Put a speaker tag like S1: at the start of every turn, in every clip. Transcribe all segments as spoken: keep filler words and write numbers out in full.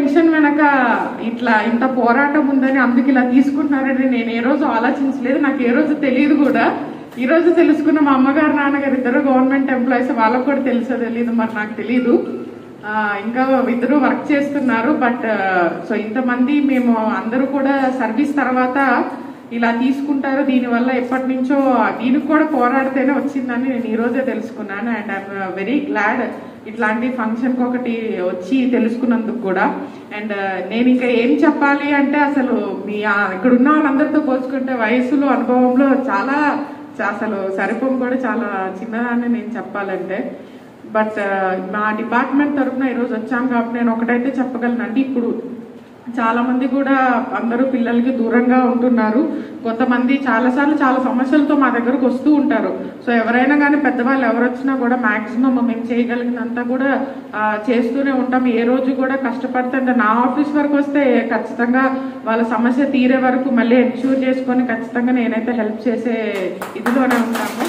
S1: Tension వెనక ఇట్లా ఇంత పోరాటం ఉందని అందుకు ఇలా తీసుకుంటున్నారని నేను ఏ రోజు ఆలోచించలేదు, నాకు ఏ రోజు తెలియదు కూడా. ఈ రోజు తెలుసుకున్న మా అమ్మగారు నాన్నగారు ఇద్దరు గవర్నమెంట్ ఎంప్లాయీస్, వాళ్ళకు కూడా తెలుసో తెలియదు మరి నాకు తెలీదు. ఇంకా ఇద్దరు వర్క్ చేస్తున్నారు. బట్ సో ఇంతమంది మేము అందరూ కూడా సర్వీస్ తర్వాత ఇలా తీసుకుంటారు, దీనివల్ల ఎప్పటి నుంచో దీనికి కూడా పోరాడితేనే వచ్చిందని నేను ఈ రోజే తెలుసుకున్నాను. అండ్ ఐఎమ్ వెరీ గ్లాడ్ ఇట్లాంటి ఫంక్షన్కి ఒకటి వచ్చి తెలుసుకున్నందుకు కూడా. అండ్ నేను ఇంకా ఏం చెప్పాలి అంటే అసలు మీ ఇక్కడ ఉన్న వాళ్ళందరితో పోల్చుకుంటే వయసులో అనుభవంలో చాలా అసలు సరిపోం కూడా చాలా చిన్నదాన్ని నేను చెప్పాలంటే. బట్ మా డిపార్ట్మెంట్ తరఫున ఈరోజు వచ్చాం కాబట్టి నేను ఒకటైతే చెప్పగలనండి, ఇప్పుడు చాలా మంది కూడా అందరూ పిల్లలకి దూరంగా ఉంటున్నారు. కొంతమంది చాలాసార్లు చాలా సమస్యలతో మా దగ్గరకు వస్తూ ఉంటారు. సో ఎవరైనా కానీ పెద్దవాళ్ళు ఎవరు వచ్చినా కూడా మాక్సిమం మేము చేయగలిగినంత కూడా చేస్తూనే ఉంటాం. ఏ రోజు కూడా కష్టపడుతుంటే నా ఆఫీస్ వరకు వస్తే ఖచ్చితంగా వాళ్ళ సమస్య తీరే వరకు మళ్ళీ ఎన్ష్యూర్ చేసుకొని ఖచ్చితంగా నేనైతే హెల్ప్ చేసే ఇదిలోనే ఉంటాము.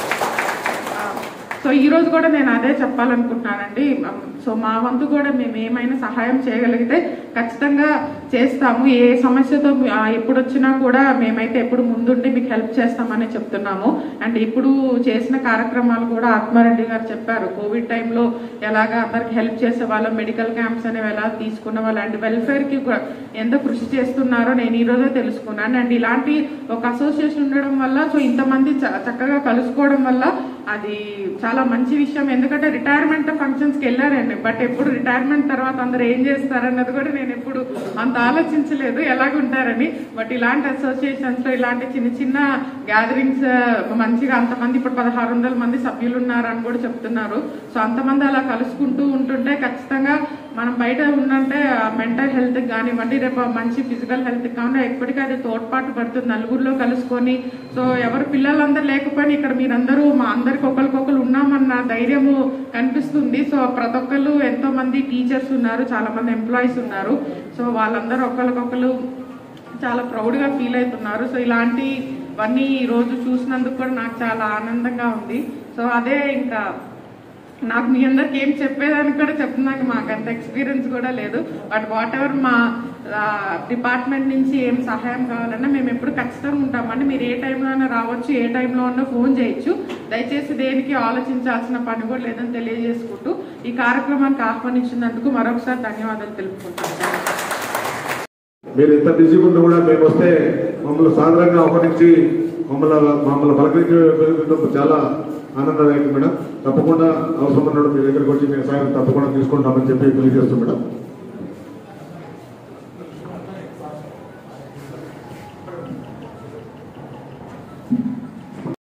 S1: సో ఈ రోజు కూడా నేను అదే చెప్పాలనుకుంటున్నానండి. సో మా వంతు కూడా మేము ఏమైనా సహాయం చేయగలిగితే ఖచ్చితంగా చేస్తాము. ఏ సమస్యతో ఎప్పుడు వచ్చినా కూడా మేమైతే ఎప్పుడు ముందుండి మీకు హెల్ప్ చేస్తామని చెప్తున్నాము. అండ్ ఇప్పుడు చేసిన కార్యక్రమాలు కూడా ఆత్మారెడ్డి గారు చెప్పారు, కోవిడ్ టైంలో ఎలాగా అందరికి హెల్ప్ చేసే వాళ్ళు, మెడికల్ క్యాంప్స్ అనేవి ఎలా తీసుకున్న వాళ్ళు, అండ్ వెల్ఫేర్కి ఎంత కృషి చేస్తున్నారో నేను ఈ రోజే తెలుసుకున్నాను. అండ్ ఇలాంటి ఒక అసోసియేషన్ ఉండడం వల్ల సో ఇంతమంది చక్కగా కలుసుకోవడం వల్ల అది చాలా మంచి విషయం. ఎందుకంటే రిటైర్మెంట్ ఫంక్షన్స్కి వెళ్ళారండి, బట్ ఎప్పుడు రిటైర్మెంట్ తర్వాత అందరు ఏం చేస్తారన్నది కూడా నేను ఎప్పుడు అంత ఆలోచించలేదు ఎలాగుంటారని. బట్ ఇలాంటి అసోసియేషన్స్ లో ఇలాంటి చిన్న చిన్న గ్యాదరింగ్స్ మంచిగా అంతమంది ఇప్పుడు పదహారు వందల మంది సభ్యులు ఉన్నారు అని కూడా చెప్తున్నారు. సో అంతమంది అలా కలుసుకుంటూ ఉంటుంటే ఖచ్చితంగా మనం బయట ఉన్నంటే మెంటల్ హెల్త్ కానివ్వండి, రేపు మంచి ఫిజికల్ హెల్త్ కాకుండా ఎప్పటికీ అది తోడ్పాటు పడుతుంది నలుగురిలో కలుసుకొని. సో ఎవరు పిల్లలందరూ లేకపోయినా ఇక్కడ మీరందరూ మా అందరికి ఒకరికొకరు ఉన్నామన్న ధైర్యము కనిపిస్తుంది. సో ప్రతి ఒక్కరు ఎంతో మంది టీచర్స్ ఉన్నారు, చాలా మంది ఎంప్లాయీస్ ఉన్నారు. సో వాళ్ళందరూ ఒకరికొకరు చాలా ప్రౌడ్ గా ఫీల్ అవుతున్నారు. సో ఇలాంటివన్నీ ఈ రోజు చూసినందుకు కూడా నాకు చాలా ఆనందంగా ఉంది. సో అదే ఇంకా నాకు మీ అందరికి ఏం చెప్పేదానికి కూడా చెప్తున్నాక మాకు అంత ఎక్స్పీరియన్స్ కూడా లేదు. బట్ వాట్ ఎవర్ మా డిపార్ట్మెంట్ నుంచి ఏం సహాయం కావాలన్నా మేము ఎప్పుడు ఖచ్చితంగా ఉంటామండి. మీరు ఏ టైంలో అయినా రావచ్చు, ఏ టైంలో అయినా ఫోన్ చేయొచ్చు. దయచేసి దేనికి ఆలోచించాల్సిన పని కూడా లేదని తెలియజేసుకుంటూ ఈ కార్యక్రమానికి ఆహ్వానించినందుకు మరొకసారి ధన్యవాదాలు తెలుపుకుంటాను.
S2: మీరు ఎంత బిజీ ముందు కూడా మేము వస్తే మమ్మల్ని సాధారణంగా ఆహ్వానించి మమ్మల్ని మమ్మల్ని పలకరించే చాలా ఆనందదాయకం మేడం. తప్పకుండా అవసరం ఉన్నప్పుడు మీ దగ్గరకు వచ్చి మీ సహాయం తప్పకుండా తీసుకుంటామని చెప్పి తెలియజేస్తాం మేడం.